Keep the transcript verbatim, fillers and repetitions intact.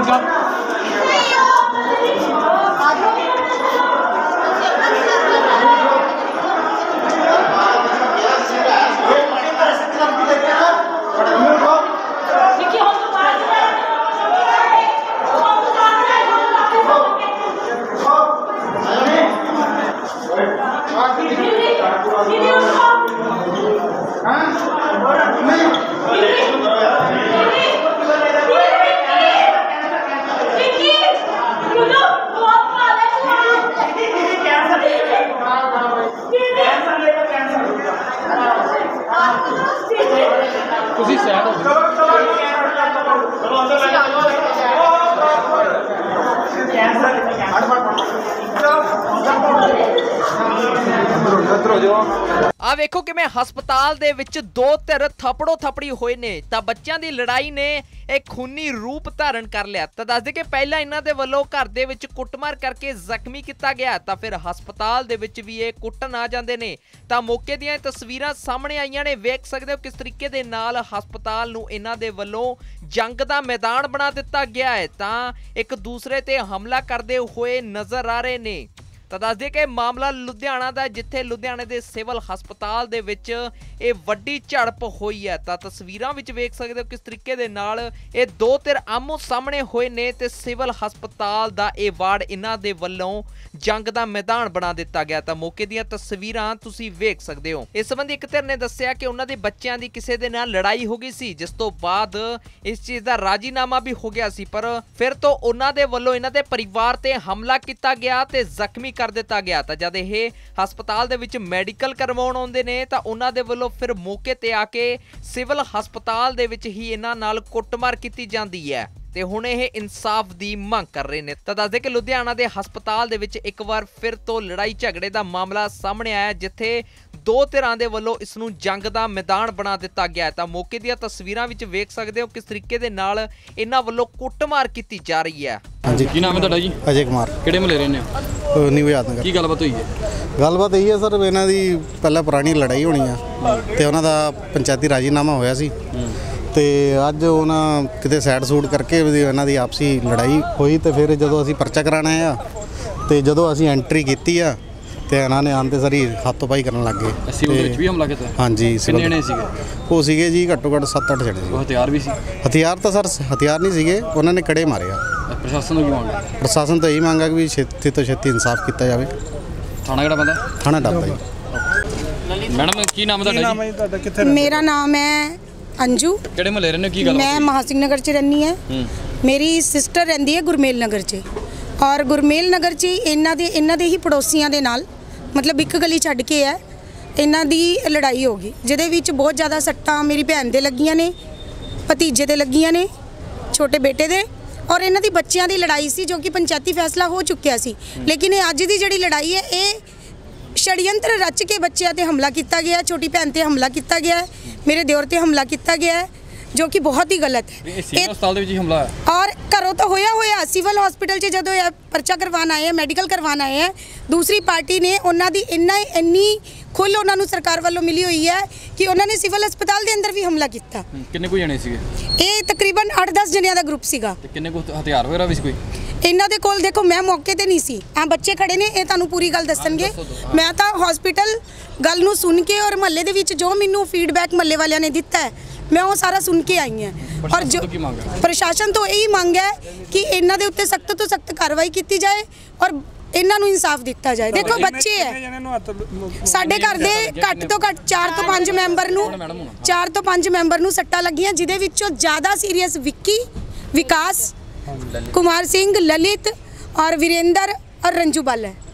ਤੁਸੀਂ ਸੈਡ ਹੋ ਆ ਵੇਖੋ ਕਿਵੇਂ ਹਸਪਤਾਲ ਦੇ ਵਿੱਚ ਦੋ ਧਿਰ ਥਪੜੋ ਥਪੜੀ ਹੋਏ ਨੇ ਤਾਂ ਬੱਚਿਆਂ ਦੀ ਲੜਾਈ ਨੇ ਇਹ ਖੂਨੀ ਰੂਪ ਧਾਰਨ ਕਰ ਲਿਆ। ਤਾਂ ਦੱਸਦੇ ਕਿ ਪਹਿਲਾਂ ਇਹਨਾਂ ਦੇ ਵੱਲੋਂ ਘਰ ਦੇ ਵਿੱਚ ਕੁੱਟਮਾਰ ਕਰਕੇ ਜ਼ਖਮੀ ਕੀਤਾ ਗਿਆ ਤਾਂ ਫਿਰ ਹਸਪਤਾਲ ਦੇ ਵਿੱਚ ਵੀ ਇਹ ਕੁੱਟਣ ਆ ਜਾਂਦੇ ਨੇ। ਤਾਂ ਮੌਕੇ ਦੀਆਂ ਤਸਵੀਰਾਂ ਸਾਹਮਣੇ ਆਈਆਂ ਨੇ, ਵੇਖ ਸਕਦੇ ਹੋ ਕਿਸ ਤਰੀਕੇ ਦੇ ਨਾਲ ਹਸਪਤਾਲ ਨੂੰ ਇਹਨਾਂ ਦੇ ਵੱਲੋਂ ਜੰਗ ਦਾ ਮੈਦਾਨ ਬਣਾ ਦਿੱਤਾ ਗਿਆ ਹੈ ਤਾਂ ਇੱਕ ਦੂਸਰੇ ਤੇ ਹਮਲਾ ਕਰਦੇ ਹੋਏ ਨਜ਼ਰ ਆ ਰਹੇ ਨੇ। ਤਾਂ ਦੱਸ ਦਈਏ ਕਿ ਮਾਮਲਾ ਲੁਧਿਆਣਾ ਦਾ, ਜਿੱਥੇ ਲੁਧਿਆਣੇ ਦੇ ਸਿਵਲ ਹਸਪਤਾਲ ਦੇ ਵਿੱਚ ਇਹ ਵੱਡੀ ਝੜਪ ਹੋਈ ਹੈ। ਤਾਂ ਤਸਵੀਰਾਂ ਵਿੱਚ ਵੇਖ ਸਕਦੇ ਹੋ ਕਿਸ ਤਰੀਕੇ ਦੇ ਨਾਲ ਇਹ ਦੋ ਧਿਰ ਆਮੋ ਸਾਹਮਣੇ ਹੋਏ ਨੇ ਤੇ ਸਿਵਲ ਹਸਪਤਾਲ ਦਾ ਇਹ ਵਾਰਡ ਇਹਨਾਂ ਦੇ ਵੱਲੋਂ ਜੰਗ ਦਾ ਮੈਦਾਨ ਬਣਾ ਦਿੱਤਾ ਗਿਆ। ਤਾਂ ਮੌਕੇ ਦੀਆਂ ਤਸਵੀਰਾਂ ਤੁਸੀਂ ਵੇਖ ਸਕਦੇ ਹੋ। ਇਸ ਸੰਬੰਧੀ ਇੱਕ ਧਿਰ ਨੇ ਦੱਸਿਆ ਕਿ ਉਹਨਾਂ ਦੇ ਬੱਚਿਆਂ ਦੀ ਕਿਸੇ ਦੇ ਨਾਲ ਲੜਾਈ ਹੋ ਗਈ ਸੀ, ਜਿਸ ਤੋਂ ਬਾਅਦ ਇਸ ਚੀਜ਼ ਦਾ ਰਾਜੀਨਾਮਾ ਵੀ ਹੋ ਗਿਆ ਸੀ, ਪਰ ਫਿਰ ਤੋਂ ਉਹਨਾਂ ਦੇ ਵੱਲੋਂ ਇਹਨਾਂ ਦੇ ਪਰਿਵਾਰ ਤੇ ਹਮਲਾ ਕੀਤਾ ਗਿਆ ਤੇ ਜ਼ਖਮੀ ਕਰ ਦਿੱਤਾ ਗਿਆ। ਤਾਂ ਜਦ ਇਹ ਹਸਪਤਾਲ ਦੇ ਵਿੱਚ ਮੈਡੀਕਲ ਕਰਵਾਉਣ ਆਉਂਦੇ ਨੇ ਤਾਂ ਉਹਨਾਂ ਦੇ ਵੱਲੋਂ ਫਿਰ ਮੌਕੇ ਤੇ ਆ ਕੇ ਸਿਵਲ ਹਸਪਤਾਲ ਦੇ ਵਿੱਚ ਹੀ ਇਹਨਾਂ ਨਾਲ ਕੁੱਟਮਾਰ ਕੀਤੀ ਜਾਂਦੀ ਹੈ ਤੇ ਹੁਣ ਇਹ ਇਨਸਾਫ ਦੀ ਮੰਗ ਕਰ ਰਹੇ ਨੇ। ਤਾਂ ਦੱਸਦੇ ਕਿ ਲੁਧਿਆਣਾ ਦੇ ਹਸਪਤਾਲ ਦੇ ਵਿੱਚ ਇੱਕ ਵਾਰ ਫਿਰ ਤੋਂ ਲੜਾਈ ਝਗੜੇ ਦਾ ਮਾਮਲਾ ਸਾਹਮਣੇ ਆਇਆ, ਜਿੱਥੇ ਦੋ ਧਿਰਾਂ ਦੇ ਵੱਲੋਂ ਇਸ ਨੂੰ ਜੰਗ ਦਾ ਮੈਦਾਨ ਬਣਾ ਦਿੱਤਾ ਗਿਆ। ਤਾਂ ਮੌਕੇ ਦੀਆਂ ਤਸਵੀਰਾਂ ਵਿੱਚ ਵੇਖ ਸਕਦੇ ਹੋ ਕਿਸ ਤਰੀਕੇ ਦੇ ਨਾਲ ਇਹਨਾਂ ਵੱਲੋਂ ਕੁੱਟਮਾਰ ਕੀਤੀ ਜਾ ਰਹੀ ਹੈ। ਹਾਂਜੀ, ਕੀ ਨਾਮ ਹੈ ਤੁਹਾਡਾ ਜੀ? ਅਜੇ ਕੁਮਾਰ। ਕਿਹੜੇ ਮਹੱਲੇ ਰਹਿੰਦੇ ਹੋ? ਨਿਊ ਯਾਦਨਗਰ। ਕੀ ਗੱਲਬਾਤ ਹੋਈ ਹੈ? ਗੱਲਬਾਤ ਇਹ ਹੈ ਸਰ, ਇਹਨਾਂ ਦੀ ਪਹਿਲਾਂ ਪੁਰਾਣੀ ਲੜਾਈ ਹੋਣੀ ਆ ਤੇ ਉਹਨਾਂ ਦਾ ਪੰਚਾਇਤੀ ਰਾਜੀਨਾਮਾ ਹੋਇਆ ਸੀ ਤੇ ਅੱਜ ਉਹਨਾਂ ਕਿਤੇ ਸਾਈਡ ਸੂਟ ਕਰਕੇ ਇਹਨਾਂ ਦੀ ਆਪਸੀ ਲੜਾਈ ਹੋਈ ਤੇ ਫਿਰ ਜਦੋਂ ਅਸੀਂ ਪਰਚਾ ਕਰਾਉਣ ਆਏ ਆ ਤੇ ਜਦੋਂ ਅਸੀਂ ਐਂਟਰੀ ਕੀਤੀ ਆ ਤੇ ਇਹਨਾਂ ਨੇ ਆਂਦੇ ਸਾਰੀ ਹੱਥੋਂ-ਪਾਈ ਕਰਨ ਲੱਗ ਗਏ। ਸਿਵਲ ਵਿੱਚ ਵੀ ਹਮਲਾ ਕੀਤਾ? ਹਾਂਜੀ। ਕਿੰਨੇ ਜਣੇ ਸੀਗੇ? ਉਹ ਸੀਗੇ ਜੀ ਘੱਟੋ ਘੱਟ ਸੱਤ ਅੱਠ ਜਣੇ ਸੀ। ਉਹ ਹਥਿਆਰ ਵੀ ਸੀ? ਹਥਿਆਰ ਤਾਂ ਸਰ ਹਥਿਆਰ ਨਹੀਂ ਸੀਗੇ, ਉਹਨਾਂ ਨੇ ਕੜੇ ਮਾਰੇ ਆ। ਪ੍ਰਸ਼ਾਸਨ ਨੂੰ ਕੀ ਮੰਗ ਹੈ? ਪ੍ਰਸ਼ਾਸਨ ਤੋਂ ਇਹੀ ਮੰਗ ਹੈ ਕਿ ਵੀ ਛੇਤੀ ਤੋਂ ਛੇਤੀ ਇਨਸਾਫ ਕੀਤਾ ਜਾਵੇ। ਥਾਣਾ ਕਿਹੜਾ ਬੰਦਾ? ਥਾਣਾ ਡੱਬਾ ਜੀ। ਮੈਡਮ ਕੀ ਨਾਮ ਹੈ ਤੁਹਾਡਾ ਜੀ? ਮੇਰਾ ਨਾਮ ਹੈ ਅੰਜੂ। ਕਿਹੜੇ ਮਹੱਲੇ ਰਹਿੰਦੇ ਹੋ? ਕੀ ਗੱਲ? ਮੈਂ ਮਹਾਸਿੰਘ ਨਗਰ 'ਚ ਰਹਿੰਦੀ ਹਾਂ। ਮੇਰੀ ਸਿਸਟਰ ਰਹਿੰਦੀ ਹੈ ਗੁਰਮੇਲ ਨਗਰ 'ਚ ਔਰ ਗੁਰਮੇਲ ਨਗਰ 'ਚ ਇਹਨਾਂ ਦੇ ਇਹਨਾਂ ਦੇ ਹੀ ਪੜੋਸੀਆਂ ਦੇ ਨਾਲ ਮਤਲਬ ਇੱਕ ਗਲੀ ਛੱਡ ਕੇ ਹੈ ਇਹਨਾਂ ਦੀ ਲੜਾਈ ਹੋ ਗਈ, ਜਿਹਦੇ ਵਿੱਚ ਬਹੁਤ ਜ਼ਿਆਦਾ ਸੱਟਾਂ ਮੇਰੀ ਭੈਣ ਦੇ ਲੱਗੀਆਂ ਨੇ, ਭਤੀਜੇ ਦੇ ਲੱਗੀਆਂ ਨੇ, ਛੋਟੇ ਬੇਟੇ ਦੇ, ਔਰ ਇਹਨਾਂ ਦੀ ਬੱਚਿਆਂ ਦੀ ਲੜਾਈ ਸੀ ਜੋ ਕਿ ਪੰਚਾਇਤੀ ਫੈਸਲਾ ਹੋ ਚੁੱਕਿਆ ਸੀ। ਲੇਕਿਨ ਇਹ ਅੱਜ ਦੀ ਜਿਹੜੀ ਲੜਾਈ ਹੈ ਇਹ षड्यंत्र रच के बच्चों ते हमला किया गया, छोटी भैन ते हमला किया गया, मेरे दियोर ते हमला किया गया है जो कि बहुत ही गलत है। हमला है और घरों तो होया होया सिविल हॉस्पिटल च जो परचा करवाना आए हैं, मेडिकल करवाना आए हैं, दूसरी पार्टी ने उन्होंने इन्ना इन्नी खुल उन्होंने सरकार वालों मिली हुई है कि उन्होंने सिविल अस्पताल के अंदर भी हमला किया। कितने कोई जने सीगे? ये तकरीबन आठ दस जनिया का ग्रुप सीगा। कितने को हथियार वगैरह भी कोई? इन्हों के कोल देखो मैं मौके ते नहीं सी, आ बच्चे खड़े ने, ये तुहानू पूरी गल दसणगे। मैं तो हॉस्पिटल गल नू सुन के और महल्ले दे विच जो मैनू फीडबैक महल्ले वालियां ने दिता है मैं वो सारा सुन के आई हूँ। और जो प्रशासन तो यही मांग है कि इन्हां दे उत्ते सख्त तो सख्त कार्रवाई की जाए और इन्हां नू इंसाफ दिता जाए। देखो बच्चे है साडे घर दे घट तो घट चार तो पांच मैंबर नू चार तो पांच मैंबर नू सट्टा लगियां, जिहदे विचों ज़्यादा सीरीयस विक्की, विकास, कुमार सिंह, ललित और वीरेंद्र और रंजू बाल है।